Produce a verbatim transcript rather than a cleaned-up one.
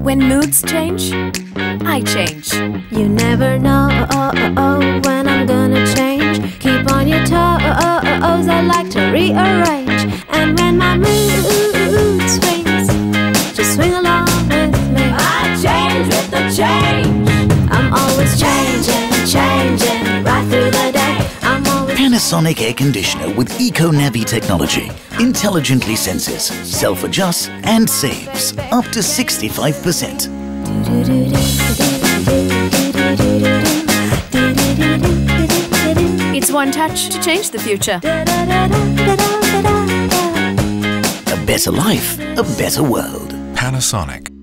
When moods change, I change. You never know oh, oh, oh, when I'm gonna change. Keep on your toes, I like to rearrange. And when my mood swings, just swing along with me. I change with the change. I'm always changing, changing, right through the day. I'm always Panasonic air conditioner with EcoNavi technology intelligently senses, self-adjusts and saves up to sixty-five percent. It's one touch to change the future. A better life, a better world. Panasonic.